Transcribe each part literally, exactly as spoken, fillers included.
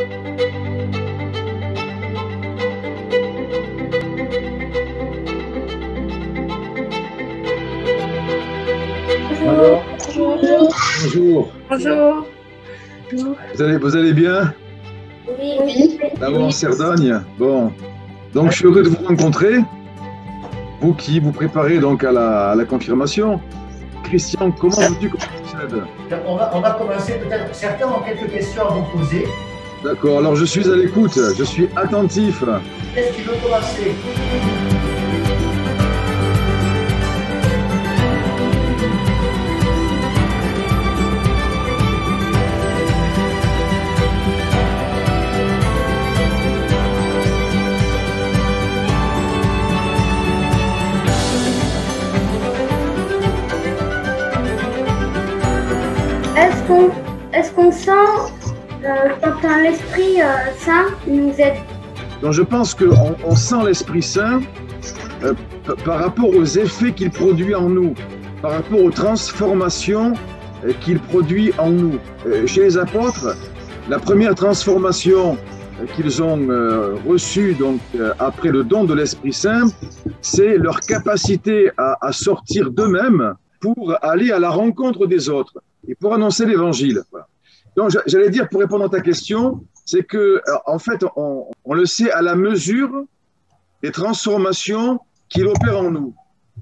Bonjour. Bonjour. Bonjour. Vous allez, vous allez bien? Oui. D'abord en Cerdagne. Bon. Donc, je suis heureux de vous rencontrer. Vous qui vous préparez donc à la, à la confirmation. Christian, comment veux-tu qu'on procède? On va, on va commencer peut-être. Certains ont quelques questions à vous poser. D'accord. Alors, je suis à l'écoute. Je suis attentif. Qu'est-ce qui veut commencer? Est-ce qu'on est-ce qu'on sent euh, quand l'Esprit euh, Saint nous aide? Donc, je pense qu'on on sent l'Esprit Saint euh, par rapport aux effets qu'il produit en nous, par rapport aux transformations euh, qu'il produit en nous. Euh, chez les apôtres, la première transformation euh, qu'ils ont euh, reçue donc, euh, après le don de l'Esprit Saint, c'est leur capacité à, à sortir d'eux-mêmes pour aller à la rencontre des autres et pour annoncer l'Évangile. Voilà. Donc, j'allais dire, pour répondre à ta question, c'est que, en fait, on, on le sait à la mesure des transformations qu'il opère en nous.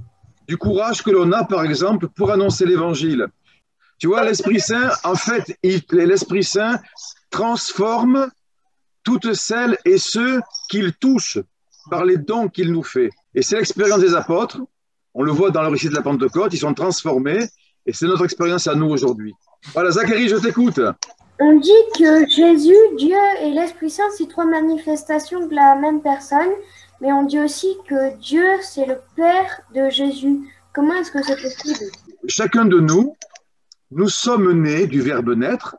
Du courage que l'on a, par exemple, pour annoncer l'Évangile. Tu vois, l'Esprit Saint, en fait, l'Esprit Saint transforme toutes celles et ceux qu'il touche par les dons qu'il nous fait. Et c'est l'expérience des apôtres. On le voit dans le récit de la Pentecôte, ils sont transformés. Et c'est notre expérience à nous aujourd'hui. Voilà, Zacharie, je t'écoute. On dit que Jésus, Dieu et l'Esprit Saint, c'est trois manifestations de la même personne, mais on dit aussi que Dieu, c'est le Père de Jésus. Comment est-ce que c'est possible? Chacun de nous, nous sommes nés du verbe naître,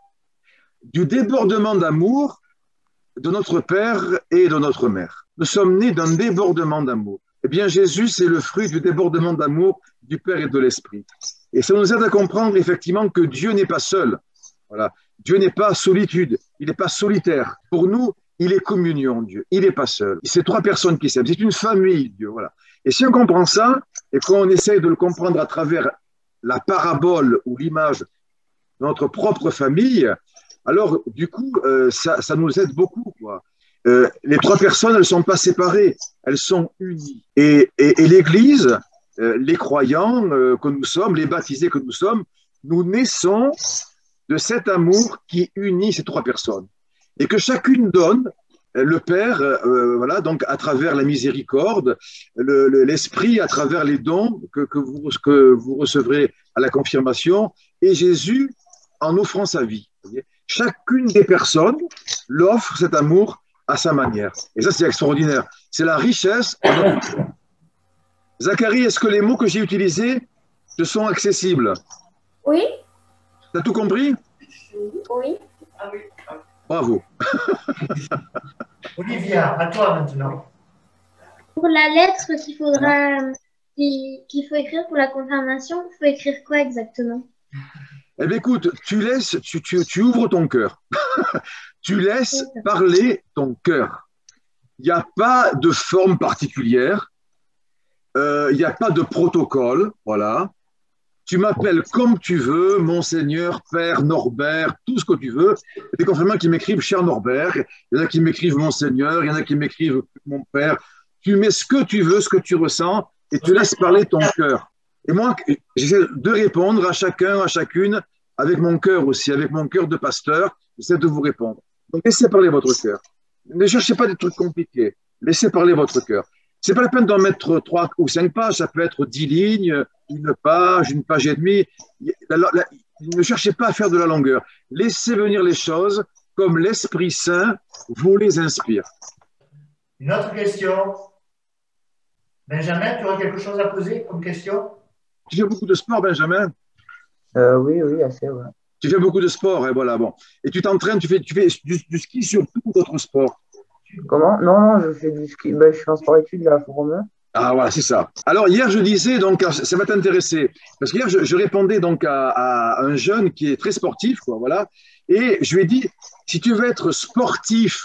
du débordement d'amour de notre Père et de notre Mère. Nous sommes nés d'un débordement d'amour. Eh bien, Jésus, c'est le fruit du débordement d'amour du Père et de l'Esprit. Et ça nous aide à comprendre effectivement que Dieu n'est pas seul. Voilà. Dieu n'est pas solitude, il n'est pas solitaire. Pour nous, il est communion, Dieu. Il n'est pas seul. C'est trois personnes qui s'aiment. C'est une famille, Dieu. Voilà. Et si on comprend ça, et qu'on essaye de le comprendre à travers la parabole ou l'image de notre propre famille, alors du coup, euh, ça, ça nous aide beaucoup, quoi. Euh, les trois personnes, elles ne sont pas séparées, elles sont unies. Et, et, et l'Église, euh, les croyants euh, que nous sommes, les baptisés que nous sommes, nous naissons de cet amour qui unit ces trois personnes. Et que chacune donne, euh, le Père, euh, voilà, donc à travers la miséricorde, le, le, l'Esprit à travers les dons que, que, vous, que vous recevrez à la confirmation, et Jésus en offrant sa vie. Vous voyez, chacune des personnes l'offre cet amour à sa manière. Et ça, c'est extraordinaire. C'est la richesse de notre foi. Zacharie, est-ce que les mots que j'ai utilisés te sont accessibles? Oui. Tu as tout compris? Oui. Bravo. Olivia, à toi maintenant. Pour la lettre qu'il faudra qu'il faut écrire pour la confirmation, il faut écrire quoi exactement? Eh bien, écoute, tu laisses, tu, tu, tu ouvres ton cœur. Tu laisses parler ton cœur. Il n'y a pas de forme particulière. Euh, il n'y a pas de protocole. Voilà. Tu m'appelles comme tu veux, Monseigneur, Père, Norbert, tout ce que tu veux. Il y a des confirmants qui m'écrivent cher Norbert. Il y en a qui m'écrivent Monseigneur. Il y en a qui m'écrivent mon Père. Tu mets ce que tu veux, ce que tu ressens, et tu laisses parler ton cœur. Et moi, j'essaie de répondre à chacun, à chacune, avec mon cœur aussi, avec mon cœur de pasteur, j'essaie de vous répondre. Donc, laissez parler votre cœur. Ne cherchez pas des trucs compliqués. Laissez parler votre cœur. C'est pas la peine d'en mettre trois ou cinq pages. Ça peut être dix lignes, une page, une page et demie. La, la, la, ne cherchez pas à faire de la longueur. Laissez venir les choses comme l'Esprit Saint vous les inspire. Une autre question. Benjamin, tu aurais quelque chose à poser comme question? Tu fais beaucoup de sport, Benjamin? euh, Oui, oui, assez, ouais. Tu fais beaucoup de sport, et voilà, bon. Et tu t'entraînes, tu fais, tu fais du, du ski sur tout d'autres sports? Comment? Non, non, je fais du ski. Ben, je suis en sport-études à Fourmeux. Ah voilà, c'est ça. Alors hier, je disais, donc, ça va t'intéresser, parce qu'hier, je, je répondais donc à, à un jeune qui est très sportif, quoi, voilà, et je lui ai dit, si tu veux être sportif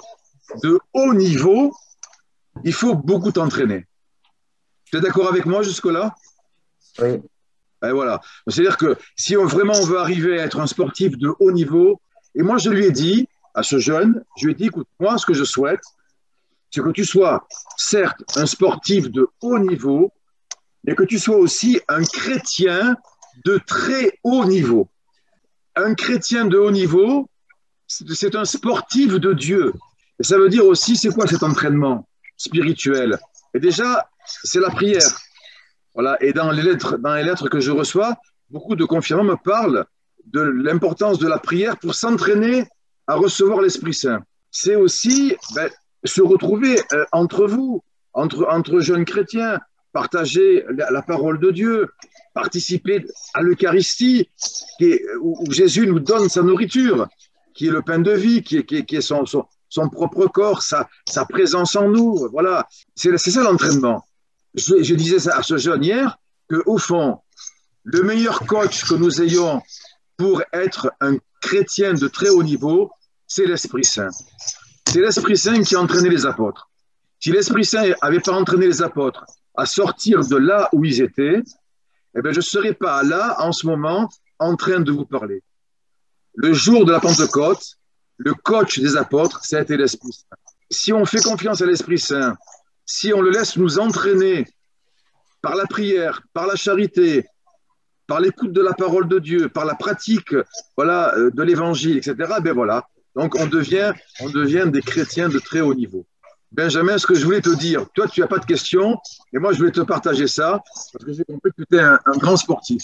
de haut niveau, il faut beaucoup t'entraîner. Tu es d'accord avec moi jusque-là? Oui, Et voilà. C'est-à-dire que si on, vraiment on veut arriver à être un sportif de haut niveau, et moi je lui ai dit, à ce jeune, je lui ai dit, écoute, moi ce que je souhaite, c'est que tu sois certes un sportif de haut niveau, mais que tu sois aussi un chrétien de très haut niveau. Un chrétien de haut niveau, c'est un sportif de Dieu. Et ça veut dire aussi, c'est quoi cet entraînement spirituel? Et déjà, c'est la prière. Voilà. Et dans les lettres, dans les lettres que je reçois, beaucoup de confirmants me parlent de l'importance de la prière pour s'entraîner à recevoir l'Esprit Saint. C'est aussi ben, se retrouver euh, entre vous, entre, entre jeunes chrétiens, partager la, la parole de Dieu, participer à l'Eucharistie, où, où Jésus nous donne sa nourriture, qui est le pain de vie, qui est, qui est, qui est son, son, son propre corps, sa, sa présence en nous. Voilà, c'est ça l'entraînement. Je, je disais ça à ce jeune hier, qu'au fond, le meilleur coach que nous ayons pour être un chrétien de très haut niveau, c'est l'Esprit Saint. C'est l'Esprit Saint qui a entraîné les apôtres. Si l'Esprit Saint n'avait pas entraîné les apôtres à sortir de là où ils étaient, eh bien, je ne serais pas là, en ce moment, en train de vous parler. Le jour de la Pentecôte, le coach des apôtres, ça a été l'Esprit Saint. Si on fait confiance à l'Esprit Saint, si on le laisse nous entraîner par la prière, par la charité, par l'écoute de la parole de Dieu, par la pratique voilà, de l'Évangile, et cetera, ben voilà. Donc, on devient, on devient des chrétiens de très haut niveau. Benjamin, ce que je voulais te dire, toi, tu n'as pas de questions, et moi, je voulais te partager ça, parce que j'ai compris que tu es un, un grand sportif.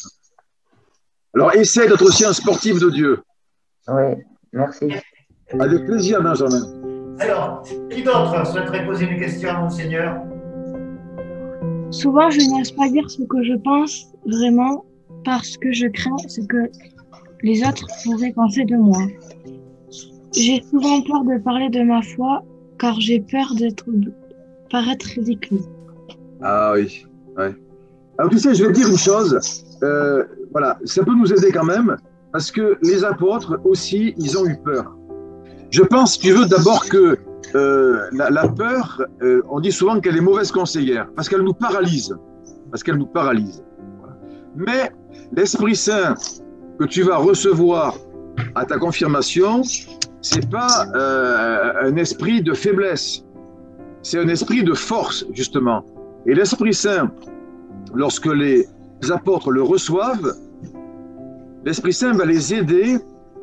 Alors, essaie d'être aussi un sportif de Dieu. oui, merci. Avec plaisir, Benjamin. Alors, qui d'autre souhaiterait poser une question à Monseigneur? Souvent, je n'ose pas dire ce que je pense vraiment parce que je crains ce que les autres pourraient penser de moi. J'ai souvent peur de parler de ma foi car j'ai peur d'être paraître ridicule. Ah oui, ouais. Alors tu sais, je vais te dire une chose, euh, voilà, ça peut nous aider quand même, parce que les apôtres aussi, ils ont eu peur. Je pense, tu veux, d'abord que euh, la, la peur, euh, on dit souvent qu'elle est mauvaise conseillère, parce qu'elle nous paralyse, parce qu'elle nous paralyse. Voilà. Mais l'Esprit Saint que tu vas recevoir à ta confirmation, c'est pas euh, un esprit de faiblesse, c'est un esprit de force, justement. Et l'Esprit Saint, lorsque les apôtres le reçoivent, l'Esprit Saint va les aider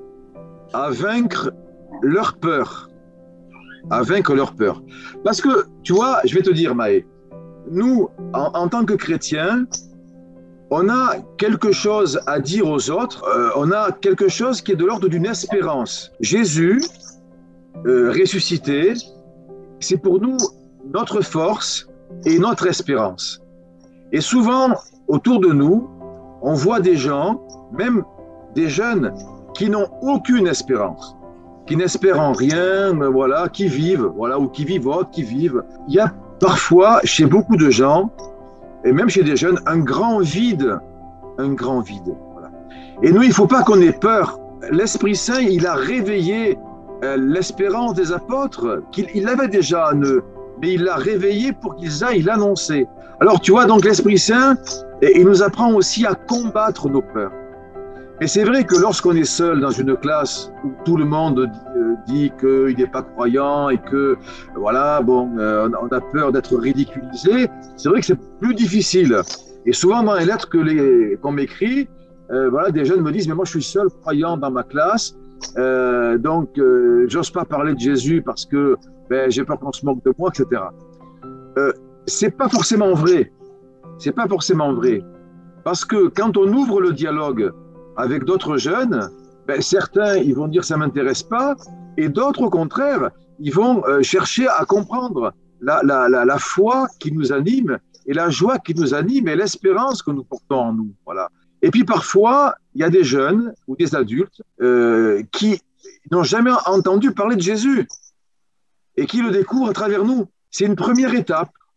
à vaincre leur peur, à vaincre leur peur. Parce que, tu vois, je vais te dire, Maë, nous, en, en tant que chrétiens, on a quelque chose à dire aux autres, euh, on a quelque chose qui est de l'ordre d'une espérance. Jésus, euh, ressuscité, c'est pour nous notre force et notre espérance. Et souvent, autour de nous, on voit des gens, même des jeunes, qui n'ont aucune espérance, qui n'espèrent en rien, voilà, qui vivent, voilà, ou qui vivotent, qui vivent. Il y a parfois, chez beaucoup de gens, et même chez des jeunes, un grand vide, un grand vide. Voilà. Et nous, il ne faut pas qu'on ait peur. L'Esprit Saint, il a réveillé euh, l'espérance des apôtres, qu'il il avait déjà en eux, mais il l'a réveillé pour qu'ils aillent l'annoncer. Alors, tu vois, donc l'Esprit Saint, il nous apprend aussi à combattre nos peurs. Et c'est vrai que lorsqu'on est seul dans une classe où tout le monde dit qu'il n'est pas croyant et que, voilà, bon, on a peur d'être ridiculisé, c'est vrai que c'est plus difficile. Et souvent dans les lettres que les, qu'on m'écrit, euh, voilà, des jeunes me disent, mais moi je suis seul croyant dans ma classe, euh, donc euh, j'ose pas parler de Jésus parce que ben, j'ai peur qu'on se moque de moi, et cetera. Euh, c'est pas forcément vrai. C'est pas forcément vrai. Parce que quand on ouvre le dialogue avec d'autres jeunes, ben, certains ils vont dire ça m'intéresse pas, et d'autres au contraire, ils vont euh, chercher à comprendre la, la, la, la foi qui nous anime et la joie qui nous anime et l'espérance que nous portons en nous. Voilà. Et puis parfois, il y a des jeunes ou des adultes euh, qui n'ont jamais entendu parler de Jésus et qui le découvrent à travers nous. C'est une première étape.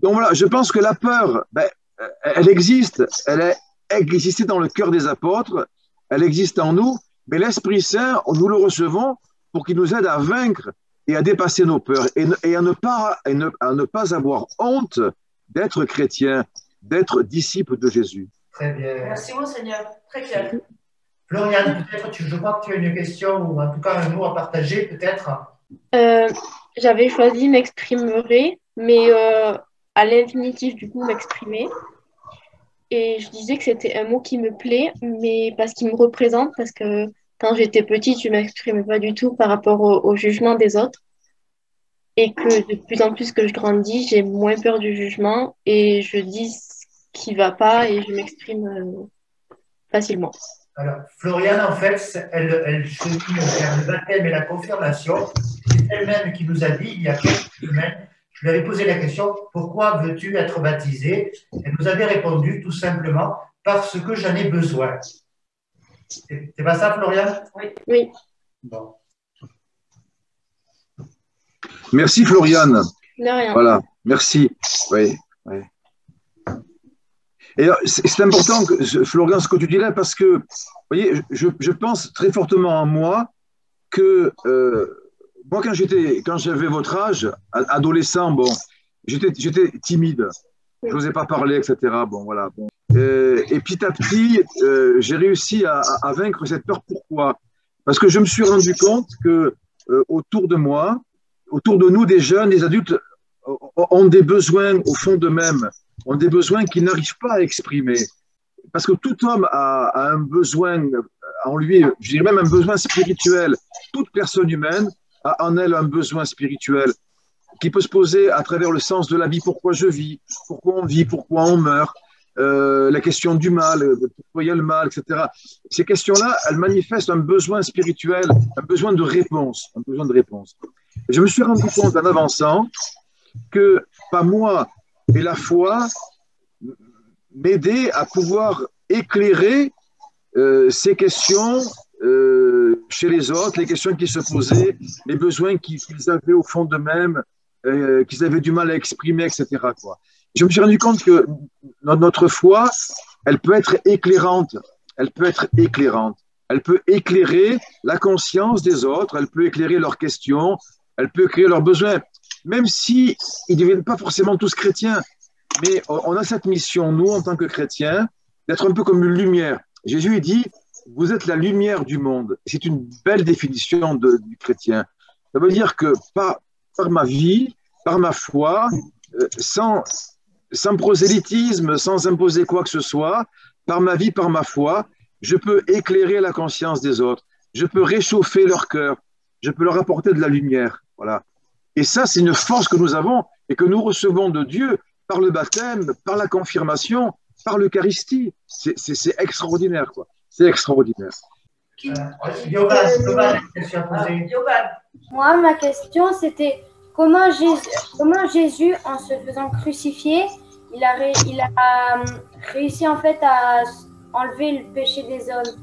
Donc voilà, je pense que la peur, ben, elle existe, elle a existé dans le cœur des apôtres, elle existe en nous, mais l'Esprit Saint, nous le recevons pour qu'il nous aide à vaincre et à dépasser nos peurs et, et, à, ne pas, et ne, à ne pas avoir honte d'être chrétien, d'être disciple de Jésus. Très bien. Merci, Monseigneur. Très clair. Floriane, peut-être, tu, je crois que tu as une question ou en tout cas un mot à partager, peut-être. Euh, j'avais choisi m'exprimerai, mais euh, à l'infinitif, du coup, m'exprimer. Et je disais que c'était un mot qui me plaît, mais parce qu'il me représente, parce que quand j'étais petite, je ne m'exprimais pas du tout par rapport au, au jugement des autres. Et que de plus en plus que je grandis, j'ai moins peur du jugement et je dis ce qui ne va pas et je m'exprime euh, facilement. Alors, Floriane, en fait, elle, elle chemine vers le baptême et la confirmation. C'est elle-même qui nous a dit, il y a quelques semaines, je lui avais posé la question, pourquoi veux-tu être baptisée? Elle nous avait répondu tout simplement, parce que j'en ai besoin. C'est pas ça, Floriane? Oui. Oui. Bon. Merci, Floriane. De rien. Voilà, merci. Oui, oui. Et c'est important, que, Florian, ce que tu dis là, parce que, vous voyez, je, je pense très fortement en moi que, euh, moi, quand j'étais, quand j'avais votre âge, adolescent, bon, j'étais, j'étais timide, je n'osais pas parler, et cetera. Bon, voilà. Bon. Euh, et petit à petit, euh, j'ai réussi à, à vaincre cette peur. Pourquoi? Parce que je me suis rendu compte que euh, autour de moi, autour de nous, des jeunes, des adultes ont des besoins au fond d'eux-mêmes, ont des besoins qu'ils n'arrivent pas à exprimer. Parce que tout homme a, a un besoin en lui, je dirais même un besoin spirituel. Toute personne humaine a en elle un besoin spirituel qui peut se poser à travers le sens de la vie. Pourquoi je vis? Pourquoi on vit? Pourquoi on meurt? Euh, la question du mal, pourquoi il y a le mal, et cetera. Ces questions-là, elles manifestent un besoin spirituel, un besoin de réponse, un besoin de réponse. Et je me suis rendu compte en avançant que, pas moi, et la foi m'aider à pouvoir éclairer euh, ces questions euh, chez les autres, les questions qui se posaient, les besoins qu'ils avaient au fond d'eux-mêmes, euh, qu'ils avaient du mal à exprimer, et cetera, quoi. Je me suis rendu compte que notre foi, elle peut être éclairante, elle peut être éclairante, elle peut éclairer la conscience des autres, elle peut éclairer leurs questions, elle peut éclairer leurs besoins, même si ils ne deviennent pas forcément tous chrétiens. Mais on a cette mission, nous, en tant que chrétiens, d'être un peu comme une lumière. Jésus dit, vous êtes la lumière du monde. C'est une belle définition de, du chrétien. Ça veut dire que par, par ma vie, par ma foi, euh, sans, sans prosélytisme, sans imposer quoi que ce soit, par ma vie, par ma foi, je peux éclairer la conscience des autres. Je peux réchauffer leur cœur. Je peux leur apporter de la lumière. Voilà. Et ça, c'est une force que nous avons et que nous recevons de Dieu par le baptême, par la confirmation, par l'Eucharistie. C'est extraordinaire, quoi. C'est extraordinaire. Euh, Yovan, Yovan, question à poser. Moi, ma question, c'était comment Jésus, comment Jésus, en se faisant crucifier, il a, ré, il a euh, réussi en fait à enlever le péché des hommes.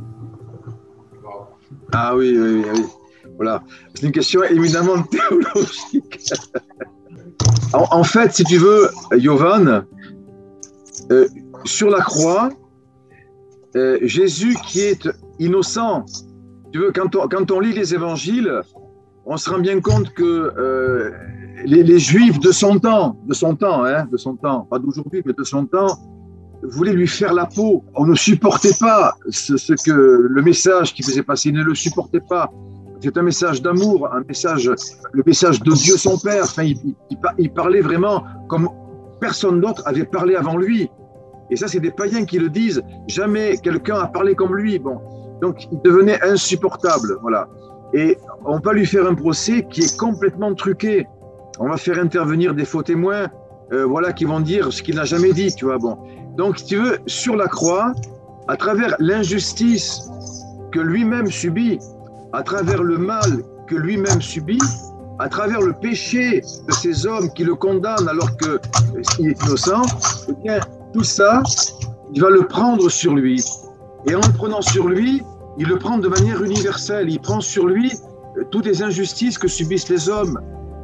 Ah oui, oui, oui. Voilà. C'est une question éminemment théologique. En, en fait, si tu veux, Yovan, euh, sur la croix, euh, Jésus qui est innocent, tu veux, quand on, quand on lit les évangiles, on se rend bien compte que euh, les, les Juifs de son temps, de son temps, hein, de son temps, pas d'aujourd'hui, mais de son temps, voulaient lui faire la peau. On ne supportait pas ce, ce que le message qu'il faisait passer, ils ne le supportaient pas. C'est un message d'amour, un message, le message de Dieu son Père. Enfin, il, il, il parlait vraiment comme personne d'autre avait parlé avant lui. Et ça, c'est des païens qui le disent. Jamais quelqu'un a parlé comme lui. Bon, donc il devenait insupportable. Voilà. Et on va lui faire un procès qui est complètement truqué. On va faire intervenir des faux témoins, euh, voilà, qui vont dire ce qu'il n'a jamais dit. Tu vois. Bon. Donc, si tu veux, sur la croix, à travers l'injustice que lui-même subit, à travers le mal que lui-même subit, à travers le péché de ces hommes qui le condamnent alors qu'il est innocent, eh bien, tout ça, il va le prendre sur lui. Et en le prenant sur lui, il le prend de manière universelle. Il prend sur lui toutes les injustices que subissent les hommes.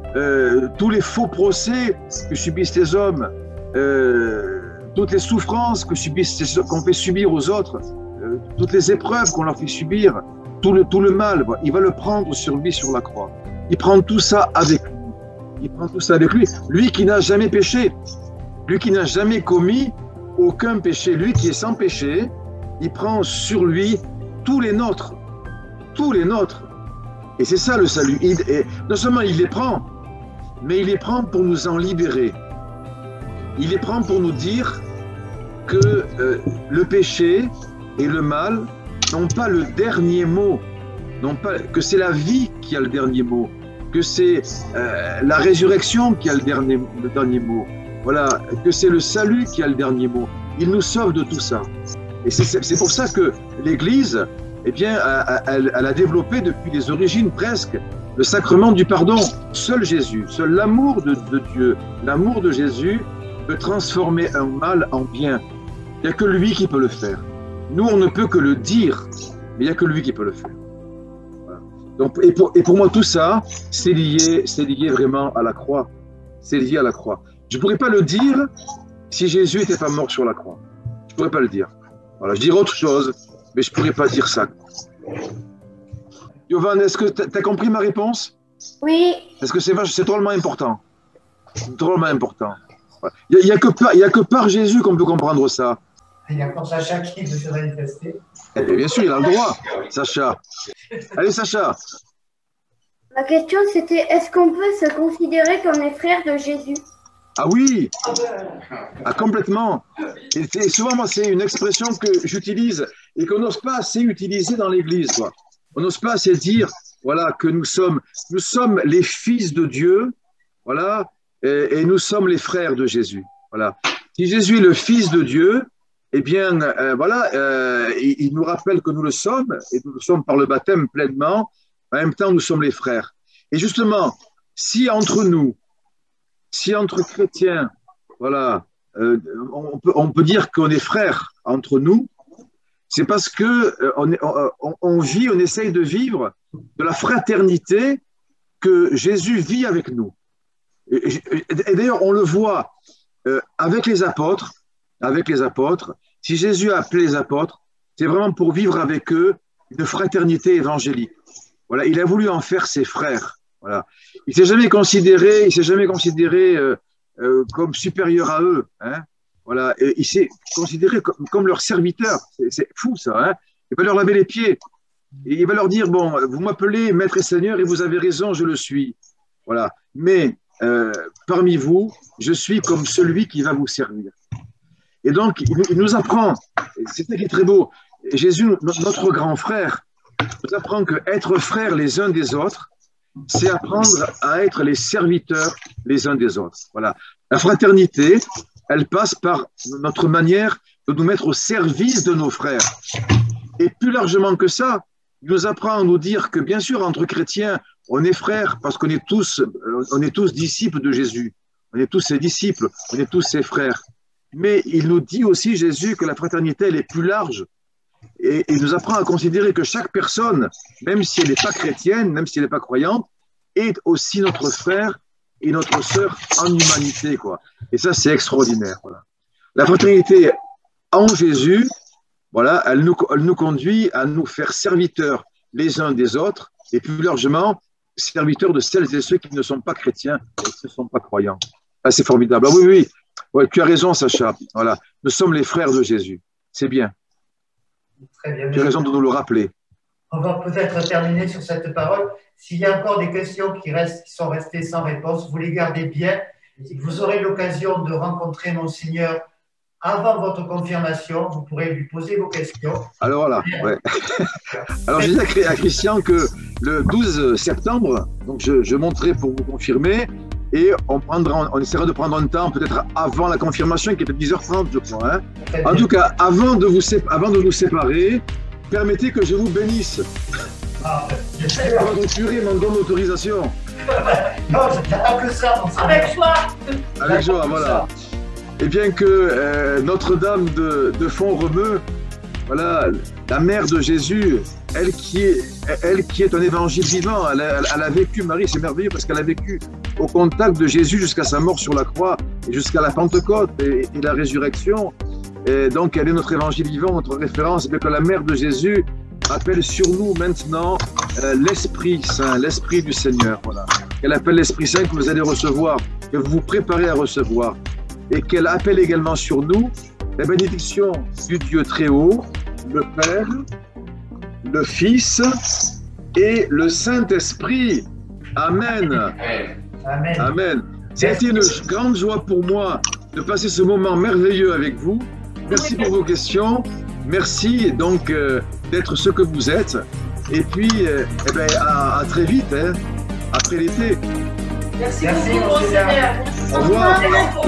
euh, tous les faux procès que subissent les hommes, euh, toutes les souffrances que subissent, qu'on fait subir aux autres, euh, toutes les épreuves qu'on leur fait subir, tout le, tout le mal, il va le prendre sur lui sur la croix. Il prend tout ça avec lui. Il prend tout ça avec lui. Lui qui n'a jamais péché, lui qui n'a jamais commis aucun péché, lui qui est sans péché, il prend sur lui tous les nôtres, tous les nôtres. Et c'est ça le salut. Il, et non seulement il les prend, mais il les prend pour nous en libérer. Il les prend pour nous dire que euh, le péché et le mal n'ont pas le dernier mot, non pas, que c'est la vie qui a le dernier mot, que c'est euh, la résurrection qui a le dernier, le dernier mot, voilà, que c'est le salut qui a le dernier mot. Il nous sauve de tout ça. Et c'est pour ça que l'Église, eh bien, elle, elle a développé depuis les origines presque le sacrement du pardon. Seul Jésus, seul l'amour de, de Dieu, l'amour de Jésus peut transformer un mal en bien. Il n'y a que lui qui peut le faire. Nous, on ne peut que le dire, mais il n'y a que lui qui peut le faire. Voilà. Donc, et, pour, et pour moi, tout ça, c'est lié, c'est lié vraiment à la croix. C'est lié à la croix. Je ne pourrais pas le dire si Jésus n'était pas mort sur la croix. Je ne pourrais pas le dire. Voilà, je dirais autre chose, mais je ne pourrais pas dire ça. Yovan, est-ce que tu as compris ma réponse? Oui. Est-ce que c'est c'est drôlement important? Drôlement important. Il n'y a, a, a que par Jésus qu'on peut comprendre ça. Il y a encore Sacha qui veut se manifester. Eh bien, bien sûr, il a le droit, Sacha. Allez, Sacha. Ma question, c'était, est-ce qu'on peut se considérer comme les frères de Jésus? Ah oui, ah, complètement. Et, et souvent, moi, c'est une expression que j'utilise et qu'on n'ose pas assez utiliser dans l'Église. On n'ose pas assez dire, voilà, que nous sommes, nous sommes les fils de Dieu, voilà, et, et nous sommes les frères de Jésus. Voilà. Si Jésus est le Fils de Dieu, eh bien, euh, voilà, euh, il, il nous rappelle que nous le sommes, et nous le sommes par le baptême pleinement. En même temps, nous sommes les frères. Et justement, si entre nous, si entre chrétiens, voilà, euh, on, peut, on peut dire qu'on est frères entre nous, c'est parce que euh, on, est, on, on vit, on essaye de vivre de la fraternité que Jésus vit avec nous. Et, et, et d'ailleurs, on le voit euh, avec les apôtres, avec les apôtres. Si Jésus a appelé les apôtres, c'est vraiment pour vivre avec eux une fraternité évangélique. Voilà, il a voulu en faire ses frères. Voilà. Il s'est jamais considéré, il s'est jamais considéré euh, euh, comme supérieur à eux. Hein. Voilà, et il s'est considéré comme, comme leur serviteur. C'est fou ça. Hein. Il va leur laver les pieds. Et il va leur dire bon, vous m'appelez Maître et Seigneur et vous avez raison, je le suis. Voilà. Mais euh, parmi vous, je suis comme celui qui va vous servir. Et donc, il, il nous apprend. C'est ça qui est très beau. Jésus, notre grand frère, nous apprend que être frères les uns des autres, c'est apprendre à être les serviteurs les uns des autres. Voilà. La fraternité, elle passe par notre manière de nous mettre au service de nos frères. Et plus largement que ça, il nous apprend à nous dire que bien sûr, entre chrétiens, on est frères parce qu'on est tous, on est tous disciples de Jésus. On est tous ses disciples, on est tous ses frères. Mais il nous dit aussi, Jésus, que la fraternité, elle est plus large. Et il nous apprend à considérer que chaque personne, même si elle n'est pas chrétienne, même si elle n'est pas croyante, est aussi notre frère et notre sœur en humanité, quoi. Et ça, c'est extraordinaire. Voilà. La fraternité en Jésus, voilà, elle nous, elle nous conduit à nous faire serviteurs les uns des autres et plus largement serviteurs de celles et ceux qui ne sont pas chrétiens et qui ne sont pas croyants. Ah, c'est formidable. Ah, oui, oui, ouais, tu as raison, Sacha. Voilà. Nous sommes les frères de Jésus. C'est bien. Très bien. Tu as raison de nous le rappeler. On va peut-être terminer sur cette parole. S'il y a encore des questions qui, restent, qui sont restées sans réponse, vous les gardez bien. Vous aurez l'occasion de rencontrer Monseigneur avant votre confirmation. Vous pourrez lui poser vos questions. Alors voilà. Ouais. Alors je disais à Christian que le douze septembre, donc je, je monterai pour vous confirmer. Et on, prendra, on essaiera de prendre un temps, peut-être avant la confirmation, qui est à dix heures trente, je crois. Hein. En tout cas, avant de, vous avant de nous séparer, permettez que je vous bénisse. Ah, Votre curé m'en donne l'autorisation. Non, je n'ai pas que ça. Avec joie. Avec joie, voilà. Et bien que euh, Notre-Dame de, de Font-Romeu, voilà, la mère de Jésus, elle qui est, elle qui est un évangile vivant. Elle a, elle a vécu, Marie, c'est merveilleux parce qu'elle a vécu au contact de Jésus jusqu'à sa mort sur la croix et jusqu'à la Pentecôte et, et la résurrection. Et donc, elle est notre évangile vivant, notre référence. Et bien que la mère de Jésus appelle sur nous maintenant euh, l'Esprit Saint, l'Esprit du Seigneur. Voilà. Elle appelle l'Esprit Saint que vous allez recevoir, que vous vous préparez à recevoir. Et qu'elle appelle également sur nous la bénédiction du Dieu très haut, le Père, le Fils et le Saint-Esprit. Amen. Amen. Amen. C'était une grande joie pour moi de passer ce moment merveilleux avec vous. Merci pour vos questions. Merci donc euh, d'être ce que vous êtes. Et puis, euh, eh ben, à, à très vite, hein, après l'été. Merci, Merci, beaucoup, monseigneur. monseigneur. Au revoir.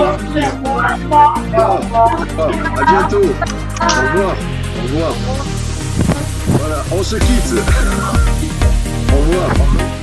Au revoir. À bientôt. Au revoir. Au revoir. Voilà, on se quitte. Au revoir.